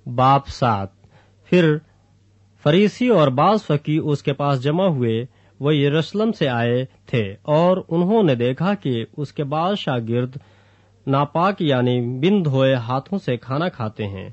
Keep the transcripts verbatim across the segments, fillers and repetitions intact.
बाप सात। फिर फरीसी और बाज फकीह उसके पास जमा हुए। वो यरूशलेम से आए थे और उन्होंने देखा कि उसके बाल शागिर्द नापाक यानी बिन धोए हाथों से खाना खाते हैं,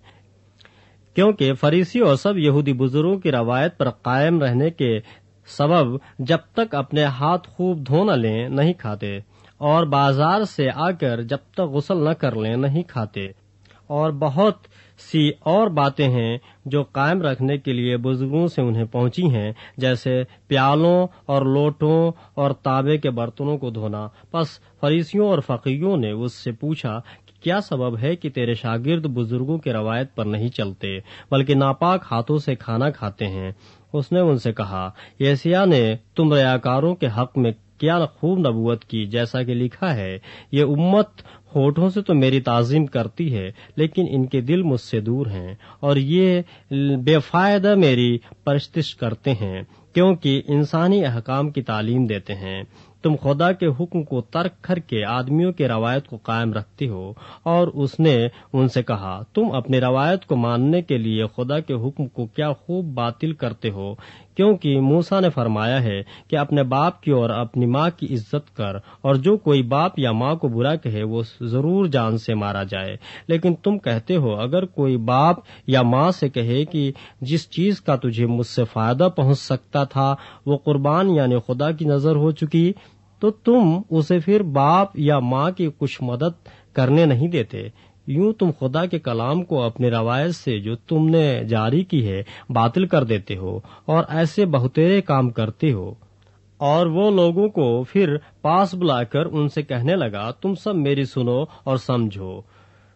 क्योंकि फरीसी और सब यहूदी बुजुर्गों की रवायत पर कायम रहने के सबब जब तक अपने हाथ खूब धो न लें नहीं खाते, और बाजार से आकर जब तक गुस्ल न कर लें नहीं खाते। और बहुत सी और बातें हैं जो कायम रखने के लिए बुजुर्गों से उन्हें पहुंची हैं, जैसे प्यालों और लोटों और तांबे के बर्तनों को धोना। बस फरीसियों और फकीहों ने उससे पूछा कि क्या सबब है कि तेरे शागिर्द बुजुर्गों की रवायत पर नहीं चलते बल्कि नापाक हाथों से खाना खाते हैं। उसने उनसे कहा, यशायाह ने तुम रयाकारों के हक में क्या खूब नबूवत की, जैसा कि लिखा है, ये उम्मत होठों से तो मेरी ताजीम करती है लेकिन इनके दिल मुझसे दूर हैं, और ये बेफायदा मेरी परस्तिश करते हैं क्योंकि इंसानी अहकाम की तालीम देते हैं। तुम खुदा के हुक्म को तर्क करके आदमियों की रवायत को कायम रखते हो। और उसने उनसे कहा, तुम अपनी रवायत को मानने के लिए खुदा के हुक्म को क्या खूब बातिल करते हो, क्योंकि मूसा ने फरमाया है कि अपने बाप की और अपनी माँ की इज्जत कर, और जो कोई बाप या माँ को बुरा कहे वो जरूर जान से मारा जाए। लेकिन तुम कहते हो, अगर कोई बाप या माँ से कहे कि जिस चीज का तुझे मुझसे फायदा पहुंच सकता था वो कुर्बान यानी खुदा की नजर हो चुकी, तो तुम उसे फिर बाप या माँ की कुछ मदद करने नहीं देते। यूं तुम खुदा के कलाम को अपनी रवायत से जो तुमने जारी की है बातिल कर देते हो और ऐसे बहुतेरे काम करते हो। और वो लोगों को फिर पास बुलाकर उनसे कहने लगा, तुम सब मेरी सुनो और समझो।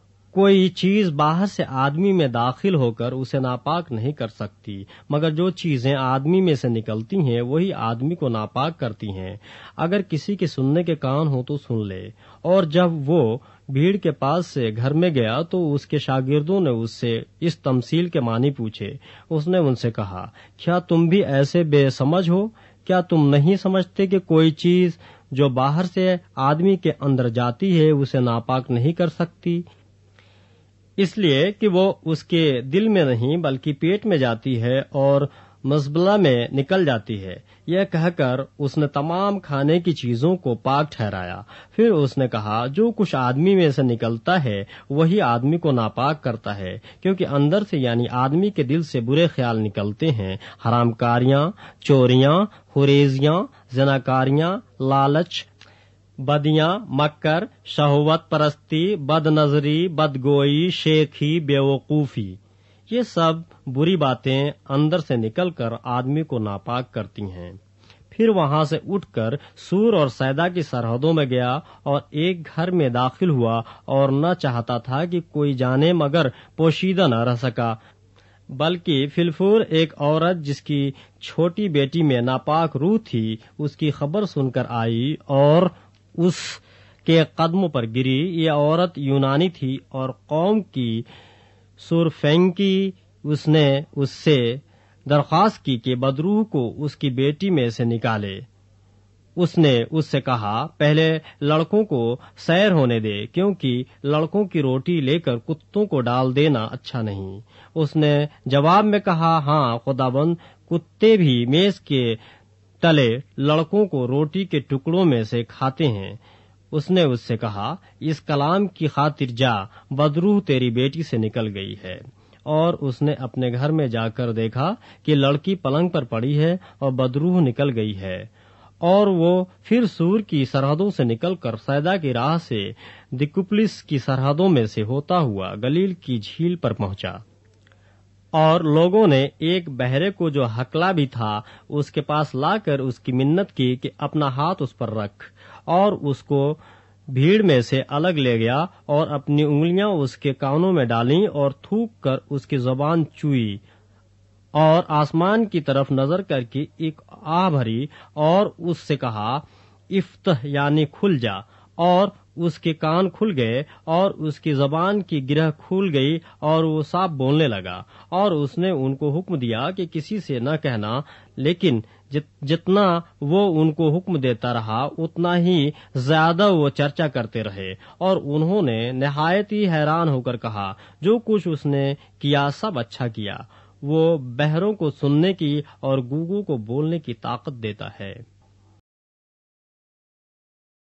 कोई चीज बाहर से आदमी में दाखिल होकर उसे नापाक नहीं कर सकती, मगर जो चीजें आदमी में से निकलती हैं वही आदमी को नापाक करती हैं। अगर किसी के सुनने के कान हो तो सुन ले। और जब वो भीड़ के पास से घर में गया तो उसके शागिर्दों ने उससे इस तमसील के मानी पूछे। उसने उनसे कहा, क्या तुम भी ऐसे बेसमझ हो? क्या तुम नहीं समझते कि कोई चीज जो बाहर से आदमी के अंदर जाती है उसे नापाक नहीं कर सकती, इसलिए कि वो उसके दिल में नहीं बल्कि पेट में जाती है और मजबला में निकल जाती है। यह कहकर उसने तमाम खाने की चीजों को पाक ठहराया। फिर उसने कहा, जो कुछ आदमी में से निकलता है वही आदमी को नापाक करता है, क्योंकि अंदर से यानी आदमी के दिल से बुरे ख्याल निकलते हैं, हरामकारियां, चोरियां, हुरेजियां, ज़नाकारियां, लालच, बदियां, मक्कर, शहवत परस्ती, बदनजरी, बदगोई, शेखी, बेवकूफी, ये सब बुरी बातें अंदर से निकलकर आदमी को नापाक करती हैं। फिर वहां से उठकर सूर और सैदा की सरहदों में गया और एक घर में दाखिल हुआ और न चाहता था कि कोई जाने, मगर पोशीदा न रह सका। बल्कि फिलफूर एक औरत जिसकी छोटी बेटी में नापाक रूह थी उसकी खबर सुनकर आई और उसके कदमों पर गिरी। ये औरत यूनानी थी और कौम की सुरफेंकी। उसने उससे दरख्वास्त की कि बदरूह को उसकी बेटी में से निकाले। उसने उससे कहा, पहले लड़कों को सैर होने दे, क्योंकि लड़कों की रोटी लेकर कुत्तों को डाल देना अच्छा नहीं। उसने जवाब में कहा, हाँ खुदाबंद, कुत्ते भी मेज के तले लड़कों को रोटी के टुकड़ों में से खाते हैं। उसने उससे कहा, इस कलाम की खातिर जा, बदरूह तेरी बेटी से निकल गई है। और उसने अपने घर में जाकर देखा कि लड़की पलंग पर पड़ी है और बदरूह निकल गई है। और वो फिर सूर की सरहदों से निकलकर सैदा की राह से दिकुपलिस की सरहदों में से होता हुआ गलील की झील पर पहुंचा। और लोगों ने एक बहरे को जो हकला भी था उसके पास लाकर उसकी मिन्नत की कि अपना हाथ उस पर रख, और उसको भीड़ में से अलग ले गया और अपनी उंगलियां उसके कानों में डाली और थूक कर उसकी जुबान चूई और आसमान की तरफ नजर करके एक आह भरी और उससे कहा, इफ्तह यानी खुल जा। और اس کے کان کھل گئے اور اس کی زبان کی گرہ کھل گئی اور وہ صاف بولنے لگا، اور اس نے ان کو حکم دیا کہ کسی سے نہ کہنا، لیکن جتنا وہ ان کو حکم دیتا رہا اتنا ہی زیادہ وہ چرچا کرتے رہے، اور انہوں نے نہایت ہی حیران ہو کر کہا، جو کچھ اس نے کیا سب اچھا کیا، وہ بہروں کو سننے کی اور گونگوں کو بولنے کی طاقت دیتا ہے۔